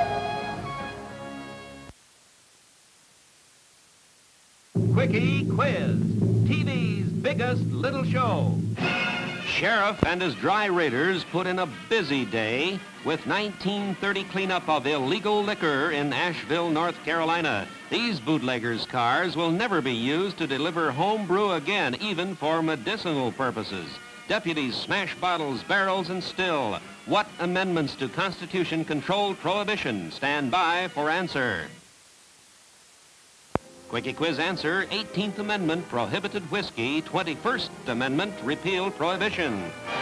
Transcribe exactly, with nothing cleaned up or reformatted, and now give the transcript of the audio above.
Quicky Quiz, T V's biggest little show. Sheriff and his dry raiders put in a busy day with nineteen thirty cleanup of illegal liquor in Asheville, North Carolina. These bootleggers' cars will never be used to deliver home brew again, even for medicinal purposes. Deputies smash bottles, barrels, and still. What amendments to Constitution control prohibition? Stand by for answer. Quicky Quiz answer, eighteenth Amendment prohibited whiskey, twenty-first Amendment repealed prohibition.